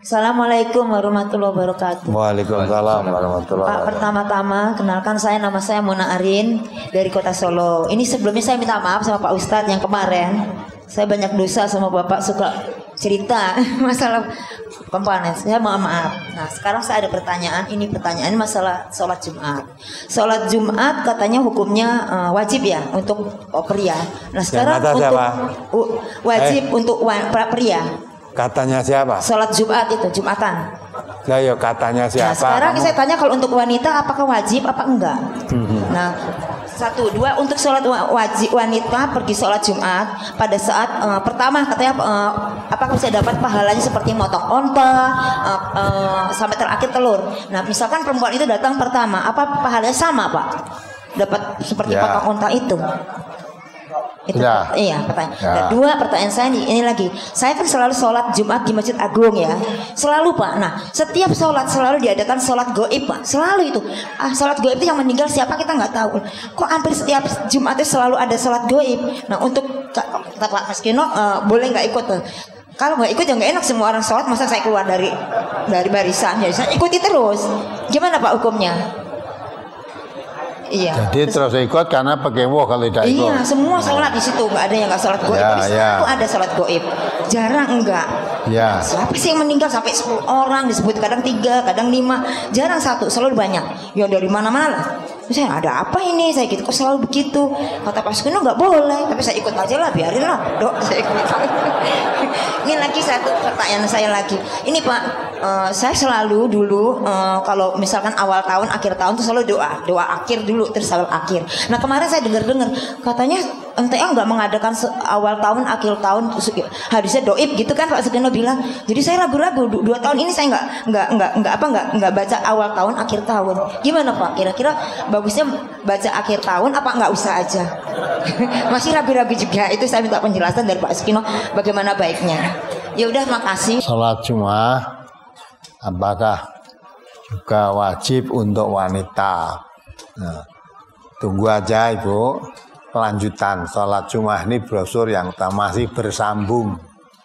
Assalamualaikum warahmatullahi wabarakatuh. Waalaikumsalam warahmatullahi Pak, wabarakatuh. pertama-tama kenalkan nama saya Mona Arin dari Kota Solo. Ini sebelumnya saya minta maaf sama Pak Ustadz yang kemarin. Saya banyak dosa sama Bapak, suka cerita masalah komponen. Saya mohon maaf. Nah, sekarang saya ada pertanyaan. Ini pertanyaan masalah sholat Jumat. Sholat Jumat katanya hukumnya wajib ya untuk pria. Nah, sekarang untuk wajib untuk pria. Katanya siapa? Sholat Jumat itu Jumatan. Nah, yo katanya siapa? Nah, sekarang saya tanya kalau untuk wanita apakah wajib apa enggak? Nah, 1, 2 untuk sholat wajib wanita pergi sholat Jumat pada saat pertama katanya apakah bisa dapat pahalanya seperti motong onta sampai terakhir telur. Nah, misalkan perempuan itu datang pertama, apa pahalanya sama Pak? Dapat seperti potong onta itu? Itu iya pertanyaan. Dan 2 pertanyaan saya ini lagi. Saya kan selalu sholat Jumat di Masjid Agung ya. Selalu Pak. Nah, setiap sholat selalu diadakan sholat goib Pak. Selalu itu. Sholat goib itu yang meninggal siapa kita nggak tahu. Kok hampir setiap Jumat itu selalu ada sholat goib. Nah, untuk kata Pak Mas Kino boleh nggak ikut? Kalau nggak ikut ya nggak enak, semua orang sholat masa saya keluar dari barisan. Jadi saya ikuti terus. Gimana Pak hukumnya? Iya. Jadi terus ikut karena pekewo kalau tidak ikut. Iya, semua sholat di situ, nggak ada yang nggak sholat goib. Selalu ada sholat goib, jarang enggak. Ya. Siapa sih yang meninggal sampai 10 orang disebut, kadang 3, kadang 5, jarang 1, selalu banyak. Ya dari mana-mana lah. Saya ada apa ini? Saya gitu, kok selalu begitu? Kata Pak Sukino nggak boleh, tapi saya ikut aja lah, biarin lah, dok. Saya ikut. Ini lagi satu pertanyaan saya lagi. Ini Pak, saya selalu dulu kalau misalkan awal tahun, akhir tahun tuh selalu doa akhir dulu, terus awal akhir. Nah kemarin saya dengar katanya NTM nggak mengadakan awal tahun, akhir tahun, hadisnya doib gitu kan Pak Sukino bilang. Jadi saya ragu-ragu 2 tahun ini saya nggak baca awal tahun, akhir tahun. Gimana Pak? Kira-kira bagusnya baca akhir tahun apa nggak usah aja? Masih ragu-ragu juga. Itu saya minta penjelasan dari Pak Sukino bagaimana baiknya. Ya udah, makasih. Salat Jumat apakah juga wajib untuk wanita? Nah, tunggu aja Ibu kelanjutan salat Jumat ini, brosur yang masih bersambung.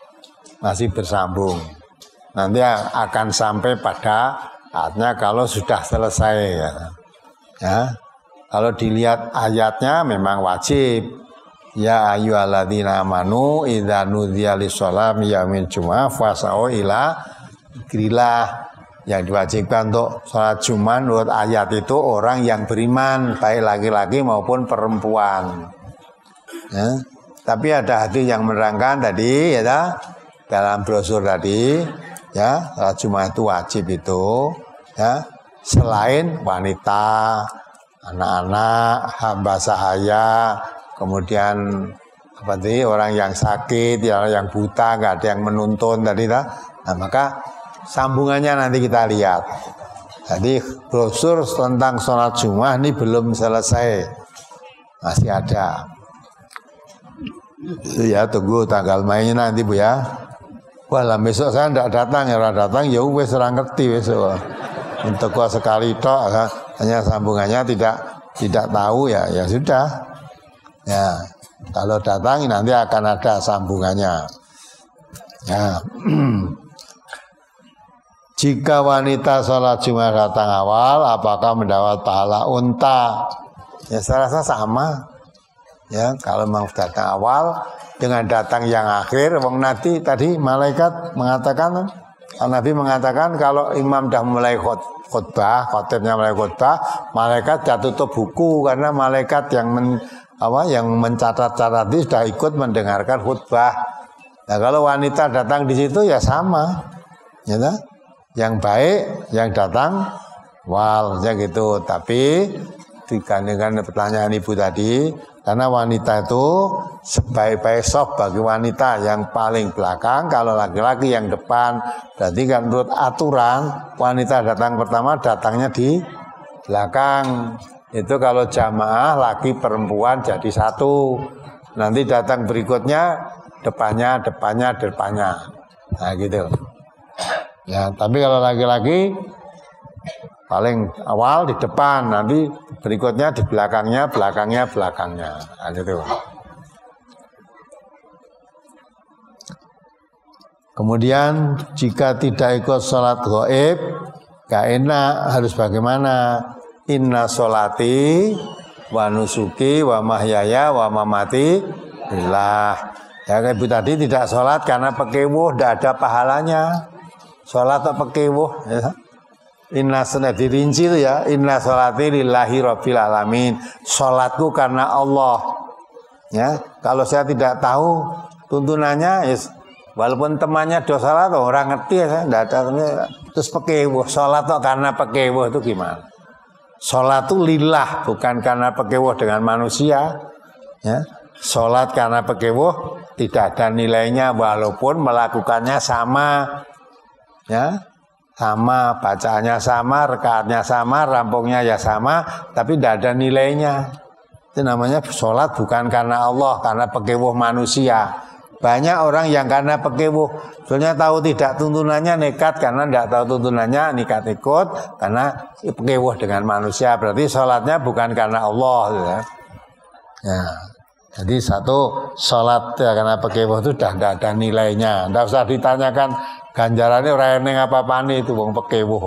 Nanti akan sampai pada saatnya kalau sudah selesai ya. Kalau dilihat ayatnya memang wajib. Ya ayyuhalladzina amanu idza nudiya lis-sholati yaumil jumu'ah fas'au ila dzikrillah. Yang diwajibkan untuk sholat Jumat menurut ayat itu orang yang beriman, baik laki-laki maupun perempuan. Ya. Tapi ada hadis yang menerangkan tadi ya, dalam brosur tadi ya, sholat Jumat itu wajib itu ya, selain wanita, anak-anak, hamba sahaya, kemudian orang yang sakit, yang buta, nggak ada yang menuntun tadi lah. Nah, maka sambungannya nanti kita lihat. Jadi brosur tentang sholat Jumat ini belum selesai, masih ada. Itu ya, tunggu tanggal mainnya nanti Bu ya. Wah lah besok saya tidak datang ya wes orang ngerti besok. Untuk sekali tok hanya sambungannya tidak tahu ya sudah. Ya, kalau datang nanti akan ada sambungannya. Ya. Jika wanita sholat Jumat datang awal, apakah mendapat pahala unta? Ya, saya rasa sama. Ya, kalau mau datang awal dengan datang yang akhir, wong nanti tadi malaikat mengatakan, Nabi mengatakan kalau imam dah mulai khutbah, khotibnya mulai khutbah, malaikat dah tutup buku karena malaikat yang mencatat-catat itu sudah ikut mendengarkan khutbah. Nah, kalau wanita datang di situ ya sama, ya, yang baik yang datang walnya gitu. Tapi dikandungkan pertanyaan Ibu tadi, karena wanita itu sebaik-baik soft bagi wanita yang paling belakang, kalau laki-laki yang depan. Berarti kan menurut aturan wanita datang pertama datangnya di belakang. Itu kalau jamaah laki perempuan jadi satu. Nanti datang berikutnya depannya. Nah gitu. Ya, tapi kalau laki-laki paling awal di depan, nanti berikutnya di belakangnya. Nah gitu. Kemudian jika tidak ikut sholat gaib, gak enak, harus bagaimana? Inna sholati wa nusuki wa mahyaya wa mamati lillah. Ya kayak ibu tadi tidak sholat karena pekewuh, tidak ada pahalanya. Sholat atau pekewuh, ya. Inna sunat dirinci itu ya. Inna sholati lillahi rabbil alamin. Sholatku karena Allah. Ya, kalau saya tidak tahu tuntunannya, ya, walaupun temannya do sholat, orang ngerti ya, saya tidak ada. Terus pekewuh, sholat kok karena pekewuh itu gimana? Sholat itu lillah, bukan karena pekewuh dengan manusia. Ya, sholat karena pekewuh tidak ada nilainya walaupun melakukannya sama. Ya, sama, bacaannya sama, rakaatnya sama, rampungnya ya sama, tapi tidak ada nilainya. Itu namanya sholat bukan karena Allah, karena pekewuh manusia. Banyak orang yang karena pekewuh, soalnya tahu tidak tuntunannya nekat, karena tidak tahu tuntunannya nekat ikut, karena pekewuh dengan manusia. Berarti sholatnya bukan karena Allah. Ya. Jadi satu, sholat ya, karena pekewuh itu sudah tidak ada nilainya. Tidak usah ditanyakan ganjarannya orang yang apa-apaan itu, wong pekewuh.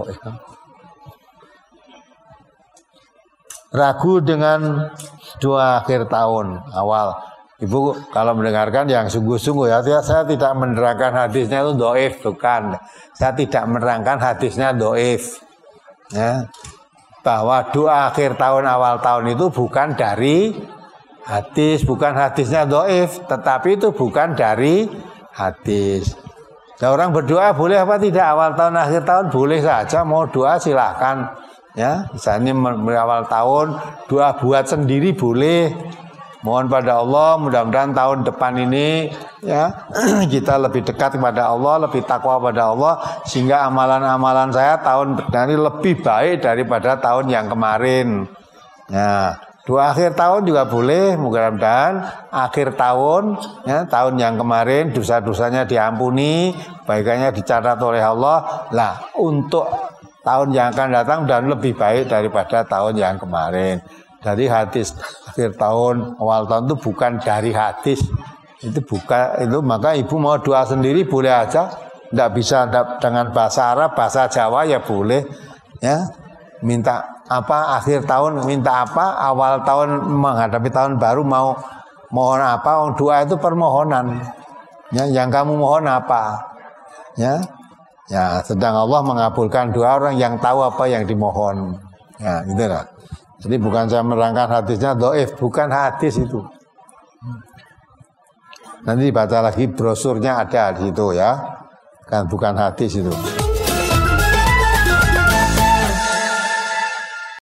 Ragu dengan doa akhir tahun awal. Ibu kalau mendengarkan yang sungguh-sungguh ya, saya tidak menerangkan hadisnya itu doif, bukan. Saya tidak menerangkan hadisnya doif. Ya. Bahwa doa akhir tahun awal tahun itu bukan dari hadis, bukan hadisnya doif, tetapi itu bukan dari hadis. Nah, orang berdoa boleh apa tidak awal tahun akhir tahun? Boleh saja, mau doa silahkan. Ya, misalnya awal tahun doa buat sendiri boleh. Mohon pada Allah mudah-mudahan tahun depan ini ya kita lebih dekat kepada Allah, lebih takwa pada Allah, sehingga amalan-amalan saya tahun ini lebih baik daripada tahun yang kemarin. Nah, doa akhir tahun juga boleh, mudah-mudahan akhir tahun ya, tahun yang kemarin dosa-dosanya diampuni, baikannya dicatat oleh Allah. Lah, untuk tahun yang akan datang dan lebih baik daripada tahun yang kemarin. Dari hadis akhir tahun, awal tahun itu bukan dari hadis. Itu bukan itu, maka ibu mau doa sendiri boleh aja. Tidak bisa dengan bahasa Arab, bahasa Jawa ya boleh. Ya. Minta apa akhir tahun, minta apa awal tahun menghadapi tahun baru mau mohon apa? Doa itu permohonan. Ya, yang kamu mohon apa? Ya. Ya, sedang Allah mengabulkan doa orang yang tahu apa yang dimohon. Ya, gitu lah. Jadi bukan saya menerangkan hadisnya doif, bukan hadis itu. Nanti baca lagi brosurnya ada di situ ya, kan bukan hadis itu.